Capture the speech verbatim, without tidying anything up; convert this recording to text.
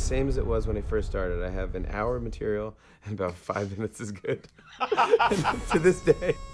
same as it was when I first started. I have an hour of material and about five minutes is good. To this day.